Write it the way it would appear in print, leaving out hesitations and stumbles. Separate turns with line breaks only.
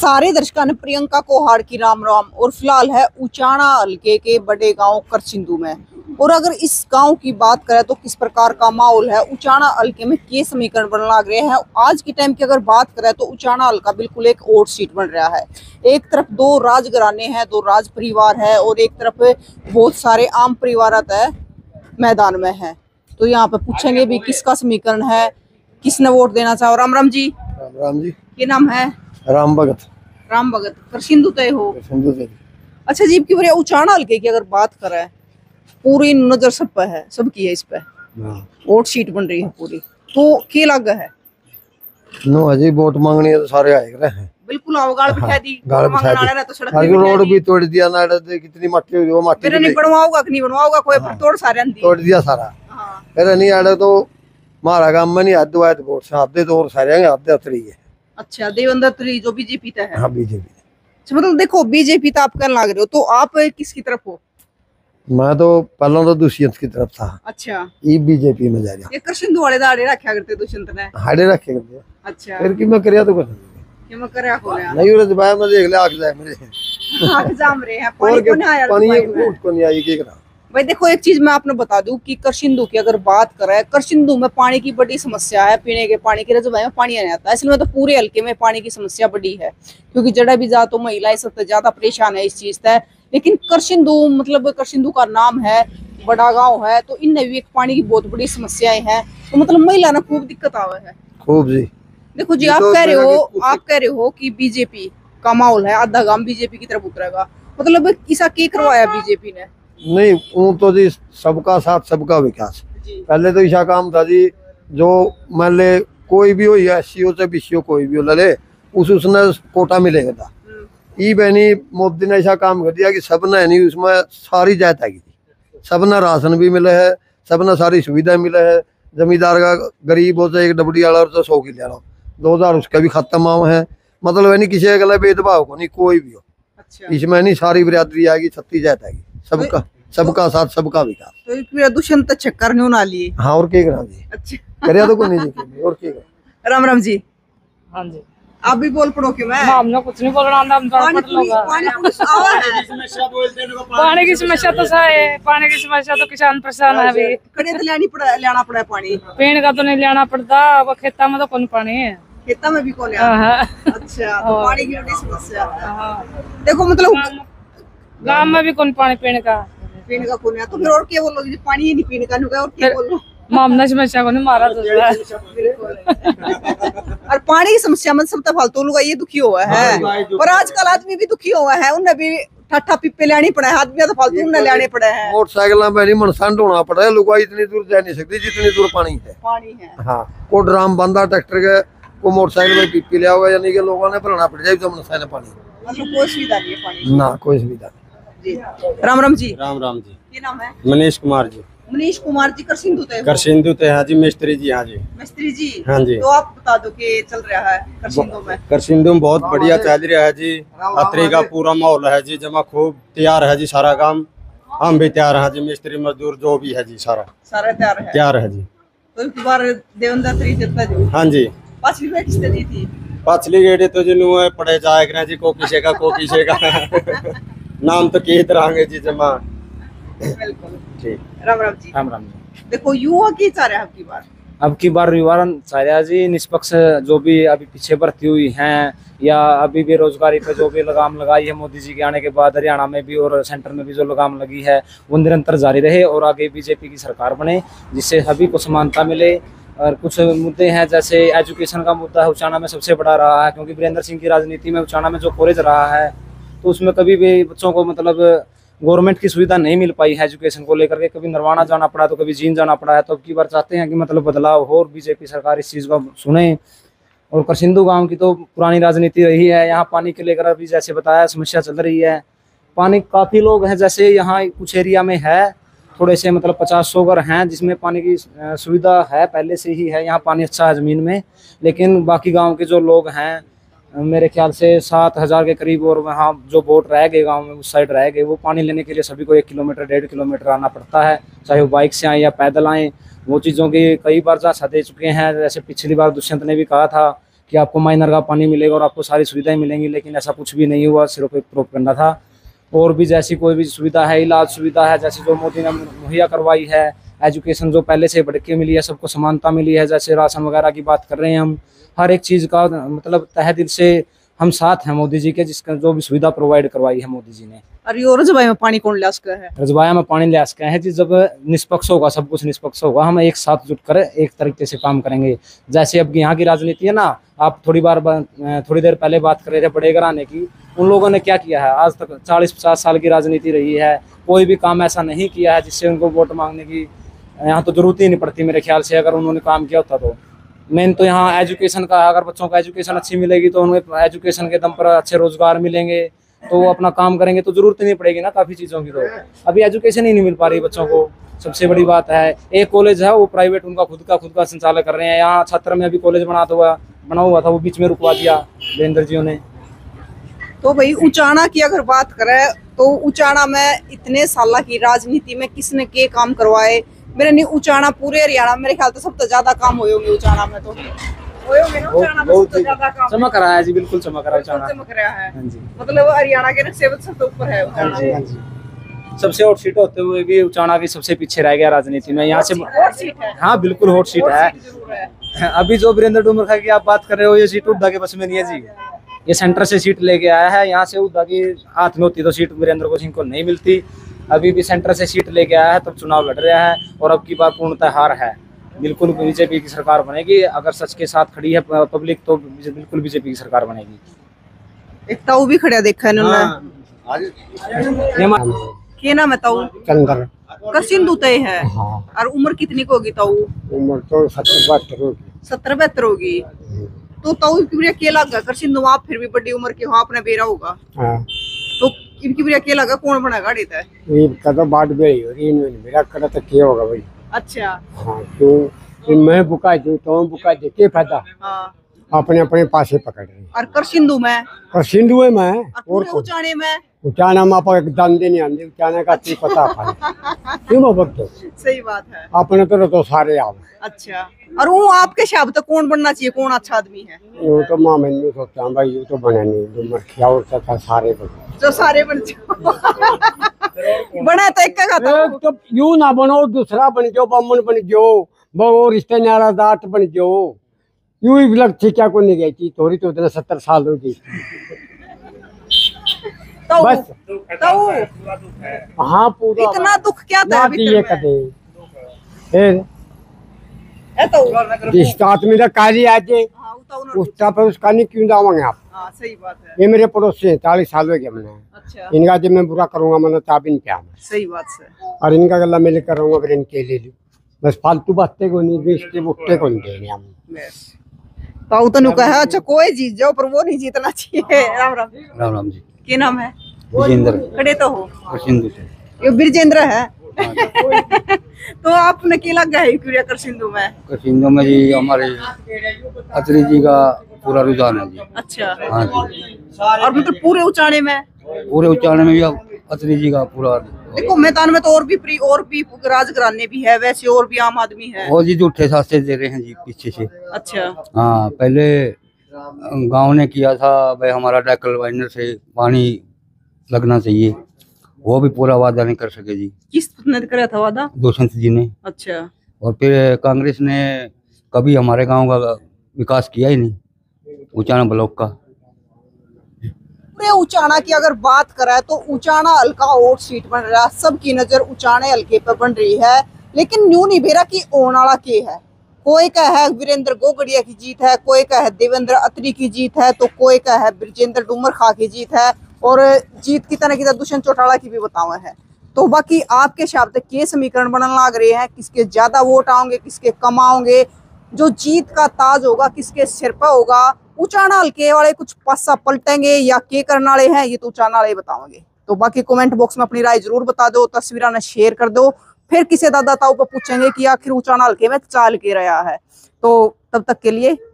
सारे दर्शकों ने प्रियंका कोहाड़ की राम राम। और फिलहाल है उचाना हल्के के बड़े गांव करसिंधु में। और अगर इस गांव की बात करें तो किस प्रकार का माहौल है उचाना हल्के में, के समीकरण बनने लग रहे हैं। आज के टाइम की अगर बात करें तो उचाना हल्का बिल्कुल एक और सीट बन रहा है। एक तरफ दो राजघराने हैं, दो राज परिवार है, और एक तरफ बहुत सारे आम परिवार मैदान में है। तो यहाँ पे पूछेंगे भी किसका समीकरण है, किसने वोट देना चाहो। राम राम जी।
राम राम जी।
क्या नाम है?
राम भगत।
राम भगत करसिंधु तय हो।
करसिंधु।
अच्छा जी, की उचाना हल्के की अगर बात करें, पूरी नजर सब पे है, सबकी है इस पे। वोट सीट बन रही है पूरी, तो क्या लगा है?
नो अजी वोट मांगनी है तो सारे आए रहे हैं।
बिल्कुल आओ, गाड़ बिठा दी।
गाड़ बिठा दी
तो सड़क
रोड भी तोड़ दिया ना, कितनी मट्टी हुई वो मट्टी
नहीं बनवाओगा कि नहीं बनवाओगा, कोई पर तोड़ सारे
तोड़ दिया सारा। फिर नहीं आड़े तो हमारा काम में नहीं हद हुआ तो वोट साहब तो और सारे आधे उतरी है।
अच्छा, देवेंद्र त्री जो बीजेपी का है।
हाँ बीजेपी।
अच्छा, मतलब देखो बीजेपी तो आप कहने लग रहे हो, तो आप किसकी तरफ हो?
मैं तो पहला तो दुष्यंत की तरफ था।
अच्छा,
ये बीजेपी में जा रहा।
ये करसिंधु वाले दाड़े रखा करते दुष्यंत ने।
हाड़े रखे करते।
अच्छा,
फिर की मैं करिया तो कुछ
क्या मैं करया हो रहा
नहीं उरे दबाया मैं देख ले आग जाए मेरे
आग जाम रहे हैं। पानी को नहीं आया,
पानी फूट को नहीं आई के करा
भाई। देखो एक चीज मैं आपने बता दूं कि करसिंधु की अगर बात करें, करसिंधु में पानी की बड़ी समस्या है। पीने के पानी के रिजर्वायर में पानी नहीं आता है, इसलिए तो पूरे हल्के में पानी की समस्या बड़ी है। क्योंकि जड़ा भी जा तो महिलाएं सबसे ज्यादा परेशान है इस चीज से। लेकिन करसिंधु मतलब करसिंधु का नाम है, बड़ा गाँव है, तो इनमें भी एक पानी की बहुत बड़ी समस्याएं हैं। तो मतलब महिला ने खूब दिक्कत आवे है खूब
जी।
देखो जी, आप कह रहे हो कि बीजेपी का माहौल है, आधा गांव बीजेपी की तरफ उतरेगा। मतलब ऐसा क्या करवाया बीजेपी ने?
नहीं वो तो जी सबका साथ सबका विकास। पहले तो ऐसा काम था जी, जो मान ले कोई भी हो या एससीओ से बीसीओ कोई भी हो ले उसने कोटा मिलेगा था। ई बहनी मोदी ने ऐसा काम कर दिया कि सबने नहीं उसमें सारी जायत आएगी, सबने राशन भी मिले है, सबने सारी सुविधा मिले है। जमींदार का गरीब हो चाहे एक डबडी वाला तो 100 की ले लो, 2000 उसका भी खत्म आओ है। मतलब नहीं किसी का भेदभाव को नहीं, कोई भी हो। अच्छा। इसमें नहीं सारी बिरादरी आएगी, छत्ती जात आएगी, सबका सबका साथ सबका विकास।
तो दुष्यंत चक्कर नहीं होना लिए।
हाँ और क्या करा जी। अच्छा करिया तो कोई नहीं जी और क्या करा।
राम राम जी।
हाँ जी,
आप भी बोल पड़ो कि मैं
हमने कुछ नहीं बोलना। हम
पानी
की समस्या तो है, पानी की समस्या तो किसान परेशान है। अभी
कड़े तो लेना पड़ा पानी,
पेड़ का तो नहीं लेना पड़ता, वो खेता में तो कौन पानी है,
खेता में भी कौन। अच्छा, तो पानी की बड़ी समस्या है। देखो मतलब
गाँव में भी कौन पानी पीने का
कौन है, तो फिर और क्या बोलोगे? पानी ही नहीं पीने का और क्या बोलो?
मामला समस्या को नहीं मारा तो
और पानी की समस्या में सब फालतू लोग ये दुखी हुआ है। पर आजकल आदमी भी दुखी हुआ है, उन्हें भी ठट्ठा पिप्पे लेनी पड़ा है, आदमी तो फालतू उन्हें लेने पड़े हैं।
मोटरसाइकिल में नहीं मनसान ढोना पड़ा है, लुगाई इतनी दूर जा नहीं सकती जितनी दूर पानी है। हाँ को ड्राम बंदा ट्रैक्टर के को मोटरसाइकिल में पिप्पी लिया हुआ, यानी कि लोगों ने भरना पड़ जाए तो मनसान पानी।
मतलब कोई सुविधा नहीं है पानी
ना, कोई सुविधा नहीं।
राम राम जी।
राम राम जी।
क्या नाम है?
मनीष कुमार जी।
मनीष कुमार जी, करसिंधु
ते हाँ जी, मिस्त्री जी। हाँ जी, मिस्त्री
जी।
हाँ जी।
तो आप बता दो कि चल रहा है करसिंधु में?
करसिंधु में बहुत बढ़िया चल रहा है जी। अतरी का पूरा माहौल है जी, जमा खूब तैयार है जी सारा काम। हम भी तैयार है जी, मिस्त्री मजदूर जो भी है जी सारा तैयार है जी।
तो इस बार देवेंद्र त्री जीतता जी?
हाँ जी।
पिछली बार किसने दी थी?
पिछली गेड़ी तो जी नुए पड़े जाए जी, को किसे का नाम तो की तरह जी जमा।
ठीक, राम राम जी।
राम राम जी।
देखो युवा की चाह रहे हैं
अब की बार युवा चाह रहा जी, निष्पक्ष जो भी अभी पीछे भर्ती हुई हैं या अभी बेरोजगारी पे जो भी लगाम लगाई है मोदी जी के आने के बाद, हरियाणा में भी और सेंटर में भी जो लगाम लगी है वो निरंतर जारी रहे और आगे बीजेपी की सरकार बने, जिससे सभी को समानता मिले। और कुछ मुद्दे हैं जैसे एजुकेशन का मुद्दा है, उचाना में सबसे बड़ा रहा है, क्योंकि वीरेंद्र सिंह की राजनीति में उचाना में जो कॉलेज रहा है तो उसमें कभी भी बच्चों को मतलब गवर्नमेंट की सुविधा नहीं मिल पाई है एजुकेशन को लेकर के। कभी नरवाना जाना पड़ा तो कभी जींद जाना पड़ा है। तो अब की बार चाहते हैं कि मतलब बदलाव हो और बीजेपी सरकार इस चीज़ को सुने। और करसिंधु गांव की तो पुरानी राजनीति रही है, यहाँ पानी के लेकर अभी जैसे बताया समस्या चल रही है। पानी काफ़ी लोग हैं, जैसे यहाँ कुछ एरिया में है थोड़े से मतलब 50-100 घर हैं जिसमें पानी की सुविधा है, पहले से ही है, यहाँ पानी अच्छा है ज़मीन में। लेकिन बाकी गाँव के जो लोग हैं मेरे ख्याल से 7000 के करीब, और वहाँ जो बोट रह गए गांव में उस साइड रह गए, वो पानी लेने के लिए सभी को 1 किलोमीटर 1.5 किलोमीटर आना पड़ता है, चाहे वो बाइक से आए या पैदल आए। वो चीज़ों की कई बार जांच दे चुके हैं। जैसे पिछली बार दुष्यंत ने भी कहा था कि आपको माइनर का पानी मिलेगा और आपको सारी सुविधाएं मिलेंगी, लेकिन ऐसा कुछ भी नहीं हुआ, सिर्फ एक प्रोपेगेंडा था। और भी जैसी कोई भी सुविधा है, इलाज सुविधा है, जैसे जो मोदी ने मुहैया करवाई है, एजुकेशन जो पहले से बढ़ के मिली है, सबको समानता मिली है, जैसे राशन वगैरह की बात कर रहे हैं हम, हर एक चीज़ का मतलब तहे दिल से हम साथ हैं मोदी जी के, जिसका जो भी सुविधा प्रोवाइड करवाई है मोदी जी ने।
और ये रजबाई में पानी कौन ला सका है?
रजबाया में पानी ले सके हैं जी, जब निष्पक्ष होगा, सब कुछ निष्पक्ष होगा, हम एक साथ जुटकर एक तरीके से काम करेंगे। जैसे अब यहाँ की राजनीति है ना, आप थोड़ी देर पहले बात कर रहे थे बड़े घराने की, उन लोगों ने क्या किया है, आज तक 40-50 साल की राजनीति रही है, कोई भी काम ऐसा नहीं किया है जिससे उनको वोट मांगने की यहाँ तो जरूरत ही नहीं पड़ती मेरे ख्याल से। अगर उन्होंने काम किया होता तो मेन तो यहाँ एजुकेशन का, अगर बच्चों को एजुकेशन अच्छी मिलेगी तो उन्हें एजुकेशन के दम पर अच्छे रोजगार मिलेंगे, तो वो अपना काम करेंगे, तो जरूरत नहीं पड़ेगी ना काफ़ी चीज़ों की। तो अभी एजुकेशन ही नहीं मिल पा रही बच्चों को, सबसे बड़ी बात है। एक कॉलेज है वो प्राइवेट, उनका खुद का संचालक कर रहे हैं। यहाँ छात्र में अभी कॉलेज बना हुआ था, वो बीच में रुकवा दिया वीरेंद्र जी ने।
तो भाई उचाना की अगर बात करें तो उचाना में इतने साल की राजनीति में किसने के काम करवाए? मेरे नहीं, उचाना पूरे हरियाणा मेरे ख्याल से सबसे ज्यादा काम हुए होंगे उचाना में, तो हुए होंगे ना उचाना में सबसे ज्यादा काम।
चमक रहा है जी, बिल्कुल चमक रहा है उचाना,
चमक रहा है।
हाँ जी,
मतलब हरियाणा के नक्शे पर सबसे ऊपर है उचाना।
हाँ जी। सबसे हॉट सीट होते हुए भी उचाना की सबसे पीछे रह गया राजनीति में। यहाँ से
हॉट सीट है।
हाँ बिल्कुल हॉट सीट है। अभी जो वीरेंद्र डूमरखा की आप बात कर रहे हो, ये सीट उद्धा के बस में नहीं है जी, ये सेंटर से सीट लेके आया है। यहाँ से उद्धा की हाथ में होती तो सीट वीरेंद्र सिंह को नहीं मिलती। अभी भी सेंटर से सीट लेके आया है, तब चुनाव लड़ रहा है, और अब की बार पूर्णतः हार है। बिल्कुल बीजेपी की सरकार बनेगी, अगर सच के साथ खड़ी है पब्लिक तो बिल्कुल बीजेपी की सरकार बनेगी।
एक ताऊ भी खड़ा देखा है इन्होंने। क्या नाम है ताऊ?
चंद्र
का सिंधु तय है।
हाँ।
और उम्र कितनी की होगी ताऊ?
उम्र तो 70-72 होगी।
70-72 होगी। तो ताऊ की क्या लगा कर सिंधु, आप फिर भी बड़ी उम्र के हो, आपने बेरा होगा,
हाँ।
तो इनकी भी क्या लगा कौन बना गाड़ी था?
ये कदम बात बेड़ी हो रही है, मेरा करा तो क्या होगा भाई?
अच्छा।
हाँ, क्यों मैं बुका दे तो बुका दे के फायदा?
हाँ।
अपने अपने पासे पकड़ रहे।
और कर सिंधु में,
और सिंधु में
और पूरे उचाने में,
उचाना में आप एकदम दे नहीं आंदे, उचाने का ती पता है क्यों बकते?
सही बात है।
अपने तो सारे आओ।
अच्छा, और वो आपके शब्द तो कौन बनना चाहिए, कौन अच्छा आदमी है?
वो तो माँ मैंने सोचता हूँ भाई, ये तो बने नहीं, जो मरखिया और था सारे बने,
जो सारे बन जाओ बना तो एक का
तो यूं ना बनो, दूसरा बन जाओ, बामन बन जाओ, वो रिश्ते नाराजात बन जाओ, यूं ही लग थी क्या को नहीं गई थी थोड़ी, तो उतना 70 साल हो गई बस। हाँ पूरा
इतना दुख क्या था
ये कदे
तो
जिस आदमी का कार्य आज उसका पर उसका नहीं क्यों जाओगे आप?
हाँ सही बात है।
ये मेरे पड़ोसी हैं, 40 साल हो गए मैंने।
अच्छा।
इनका जब मैं बुरा करूंगा मैंने ताबिन क्या,
सही बात से,
और इनका गला मैं लेकर रहूंगा फिर इनके ले लूं, बस फालतू बातें को नहीं, बेचते बुकते को नहीं देंगे हम।
ताऊ तो कहा अच्छा कोई जीत जाओ पर वो नहीं जीतना चाहिए। राम राम।
राम राम जी।
क्या नाम है?
विजेंद्र।
खड़े तो हो?
सिंधु से।
ये विजेंद्र है। तो आपने क्या लगा है क्रिया कर सिंधु में?
सिंधु में जी हमारे अत्री जी का पूरा रुझान है जी।
अच्छा।
हाँ जी।
और मतलब पूरे उचाने में?
पूरे उच्चारण में भी अत्री जी का पूरा।
देखो मैदान में तो और भी राजघराने भी है, वैसे और भी आम आदमी है।
और जी झूठे सास्ते दे रहे हैं जी पीछे से।
अच्छा।
हाँ, पहले गांव ने किया था भाई हमारा टैकल वाइनर से पानी लगना चाहिए, वो भी पूरा वादा नहीं कर सके जी।
किस ने करा था वादा?
दुष्यंत जी ने।
अच्छा।
और फिर कांग्रेस ने कभी हमारे गांव का विकास किया ही नहीं, उचाना ब्लॉक का।
पूरे उचाना की अगर बात करें तो उचाना हल्का वोट सीट बन रहा है, सबकी नजर उचाने हल्के पे बन रही है, लेकिन न्यू नहीं बेरा की ओनाला के है। कोई का है वीरेंद्र गोगड़िया की जीत है, कोई का है देवेंद्र अत्री की जीत है, तो कोई का है ब्रजेंद्र डूमरखा की जीत है, और जीत की तरह दुष्यंत चौटाला की भी बतावा है। तो बाकी आपके शब्द के समीकरण बनने लग रहे हैं, किसके ज्यादा वोट आओगे, किसके कम आओगे, जो जीत का ताज होगा किसके सिर पर होगा। उचाना हल्के वाले कुछ पासा पलटेंगे या के करने वाले हैं, ये तो उचाना वाले बताओगे। तो बाकी कमेंट बॉक्स में अपनी राय जरूर बता दो, तस्वीर ने शेयर कर दो, फिर किसी दादा ताऊ को पूछेंगे कि आखिर उचाना हल्के में चाल के रहा है। तो तब तक के लिए